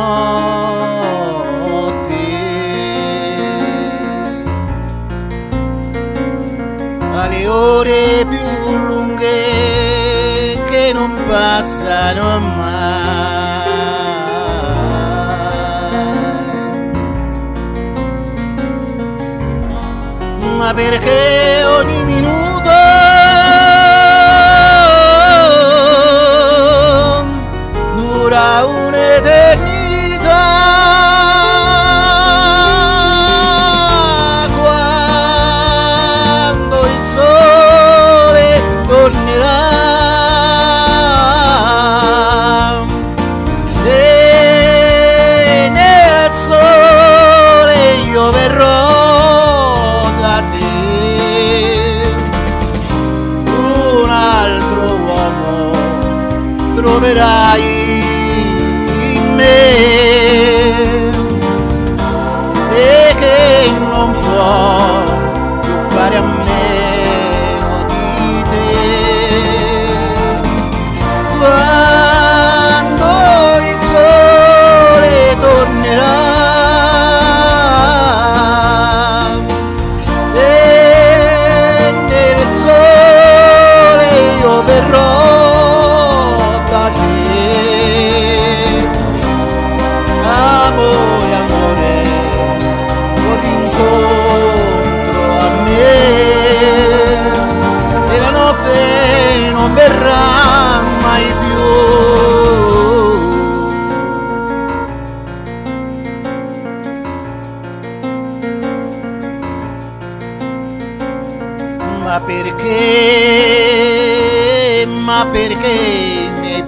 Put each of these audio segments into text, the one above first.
notte, alle ore più lunghe che non passano mai, ma perché ogni minuto dura un'eternità, quando il sole tornerà e nel sole io verrò da te, un altro uomo troverai in me, e che non può più fare a meno di te. Quando il sole tornerà e nel sole io verrò da te, amore, amore, corri incontro a me e la notte non verrà mai più. Ma perché i miei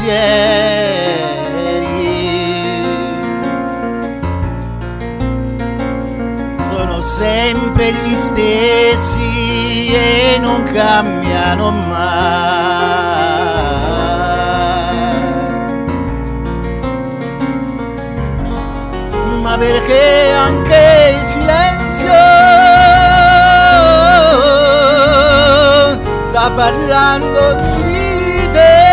pensieri sono sempre gli stessi e non cambiano mai, ma perché anche il silenzio sta parlando di te.